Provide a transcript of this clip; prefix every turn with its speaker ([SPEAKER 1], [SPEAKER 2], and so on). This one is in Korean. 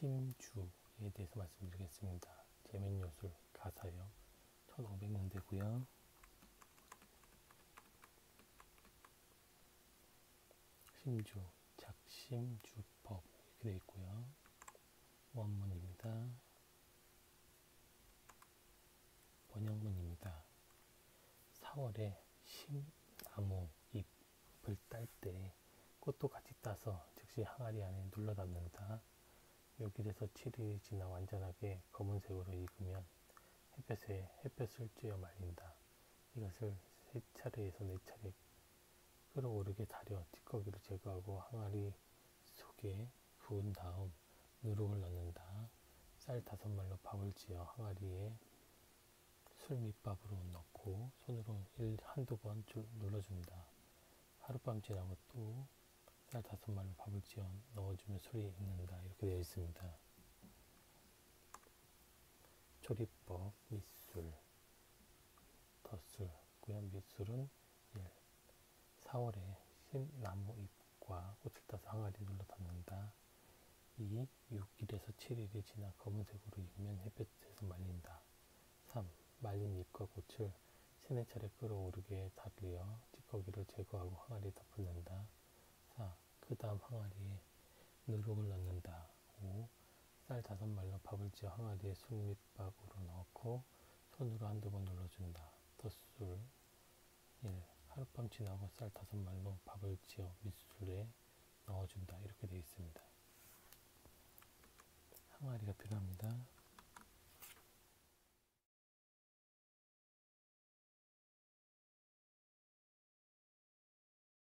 [SPEAKER 1] 심주에 대해서 말씀드리겠습니다. 제면요술 가사요. 1500년대고요. 심주, 작심주법 이렇게 되어 있고요. 원문입니다. 번역문입니다. 4월에 심나무 잎을 딸 때 꽃도 같이 따서 즉시 항아리 안에 눌러 담는다. 6일에서 7일이 지나 완전하게 검은색으로 익으면 햇볕을 쬐어 말린다. 이것을 3차례에서 4차례 끓어오르게 달여 찌꺼기를 제거하고 항아리 속에 부은 다음 누룩을 넣는다. 쌀 5말로 밥을 지어 항아리에 술밑밥으로 넣고 손으로 한두 번 눌러준다. 하룻밤 지나고 또 쌀 5말로 밥을 지어 넣어주면 술이 익는다. 이렇게 되어 있습니다. 조리법, 밑술, 덧술고요. 밑술은 4월에 심나무 잎과 꽃을 따서 항아리에 눌러 담는다. 2. 6일에서 7일이 지나 검은색으로 익으면 햇볕에서 말린다. 3. 말린 잎과 꽃을 3-4차례 끓어오르게 달여 찌꺼기를 제거하고 항아리에 덮는다. 4. 그 다음 항아리에 누룩을 넣는다. 5. 쌀 5말로 밥을 지어 항아리에 술밑밥으로 넣고 손으로 한두 번 눌러준다. 덧술 1. 하룻밤 지나고 쌀 5말로 밥을 지어 밑술에 넣어준다. 이렇게 되어 있습니다. 항아리가 필요합니다.